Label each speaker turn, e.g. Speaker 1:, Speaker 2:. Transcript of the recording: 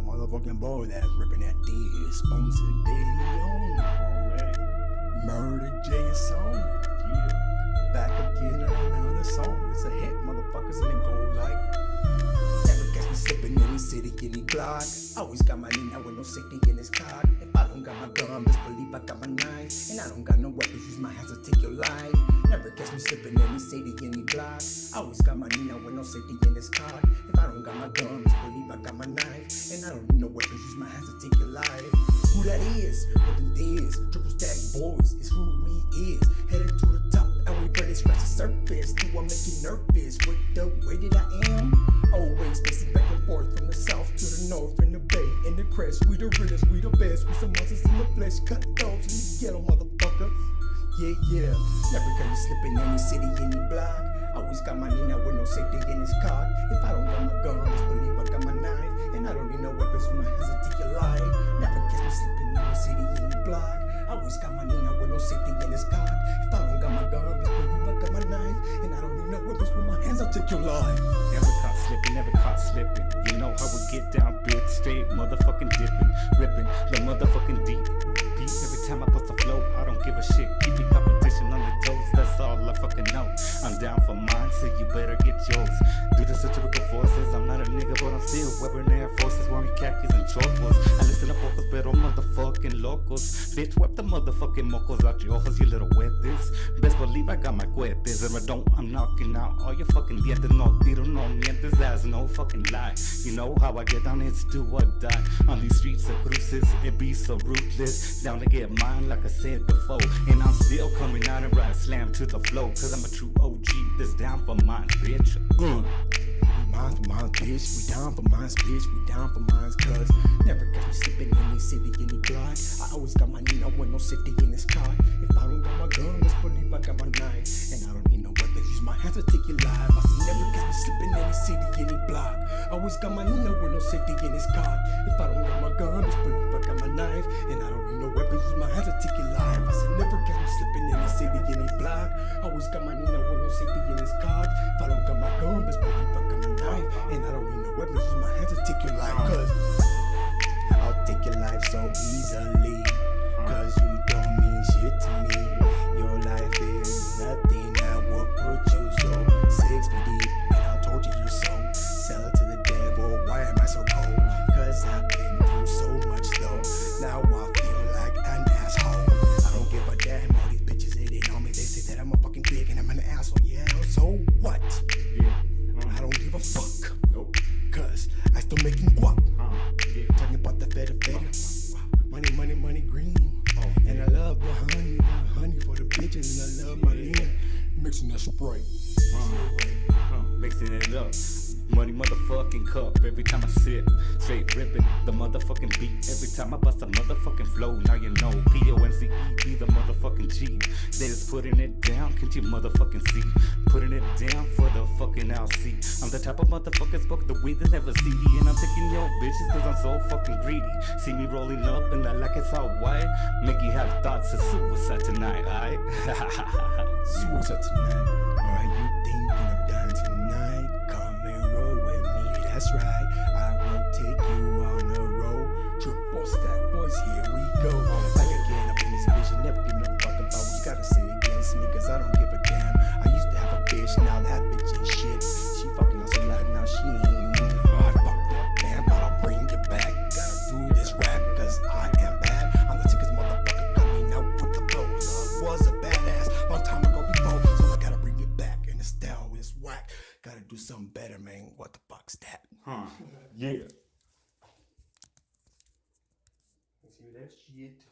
Speaker 1: motherfucking boy that's ripping that D. Sponsored daily on. Murder J song. Yeah. Back again on another song. It's a hit, motherfuckers, and it go like. Never catch me slipping in the city, any Glock. Always got my Nina with no safety in his cock. If I don't got my gun, best believe I got my knife. And I don't got no weapons, use my hands to take your life. Never catch me slipping in the city, any Glock. Always got my Nina with no safety in his cock. If I don't got my gun, best believe I got my knife. And I don't need no weapons, use my hands to take your life. Who that is? What them is? Triple stack boys, it's who we is. Headed to the top, and we barely scratch the surface. Do I make you nervous with the way that I am? Always pacing back and forth from the south to the north, in the bay, in the crest. We the realest, we the best. We some monsters in the flesh, cut those in the ghetto, motherfucker. Yeah. Never got me slipping in the city, any block. Always got my Nina with no safety in his cock. If I don't got my gun, just believe I got my knife. And I don't need no weapons with my hands to take your life. Never catch me slipping in the city, any block. Always got my Nina with no safety in his cock. If I don't got my gun, just believe I got my knife. And I don't need no weapons with my hands, I'll take your life.
Speaker 2: Never caught slipping. You know how we get down, bitch. Straight motherfucking dipping, ripping the motherfucking deep beat. Every time I bust a flow, I don't give a shit. Keep the competition on the toes, that's all I fucking know. I'm down for mine, so you better get yours. Do the satirical forces, I'm not a nigga, but I'm still wearing Air Forces, wearing khakis and chorros. I listen to pocos, pero motherfucking locos. Bitch, wipe the motherfucking mocos out your ojos, you little wetes. Best believe I got my cohetes. If I don't, I'm knocking out all your fucking dientes. No tiro, no mientes, that's no fucking lie. You know how I get down, it's do or die. On these streets of cruises, it be so ruthless. Down to get mine, like I said before. And I'm still coming out and ride slam to the flow. Cause I'm a true OG that's down for mine, bitch.
Speaker 1: Mine for mine, bitch. We down for mine, bitch. We down for mine, cuz never catch me slipping in the city, any block. I always got my Nina with no safety in his cock. If I don't got my gun, just believe I got my knife. And I don't need no weapons, use my hands to take your life. I said never catch me slipping in the city, any block. I always got my Nina with no safety in his cock. If I don't got my gun, just believe I got my knife. And I don't need no weapons, use my hands to take your life. I said never catch me slipping in the city, any block. I always got my Nina with no safety in his cock. If I don't got my gun, just believe I got my knife. And I don't need no weapons, use my hands to take your life. Cause I'll take your life so easily. Cause you don't mean shit to me. Your life is nothing, I will put you so 6 feet deep. And I told you you're so sell it to the devil, why am I so cold? Cause I've been through so much though. Now I feel like an asshole. I don't give a damn, all these bitches hating on me. They say that I'm a fucking pig and I'm an asshole. Yeah, so what? I don't give a fuck.
Speaker 2: Nope.
Speaker 1: Cause I still making guap. Talking about the feta. Money green. And I love the honey for the bitches. And I love my lean. Mixing that Sprite.
Speaker 2: Mixing it up. Money motherfucking cup every time I sip. Straight ripping the motherfucking beat. Every time I bust a motherfucking flow. Now you know PONCE be the motherfucking G. They just putting it down, can't you motherfucking see? Putting it down for the fucking LC. I'm the type of motherfucker smoke the weed that never see me. And I'm picking your bitches cause I'm so fucking greedy. See me rolling up and I like it's all white. Make you have thoughts of suicide tonight, alright?
Speaker 1: Suicide tonight. Are you thinking of dying tonight? Come and roll with me, that's right. I will take you on a road. Triple stack boys, here we go. Back again up in this bitch, you never giving a fuck about what you gotta say against me, cause I don't give a damn. I used to have a bitch, now that bitch ain't shit. She fucking us a lot, now she ain't. I fucked up, man, but I'll bring it back. Gotta do this rap, cause I am bad. I'm the sickest motherfucker coming out with the flows. I was a badass long time ago before, so I gotta bring it back. And the style is whack. Gotta do something better, man. What the fuck's that?
Speaker 2: Yeah.
Speaker 1: See that shit?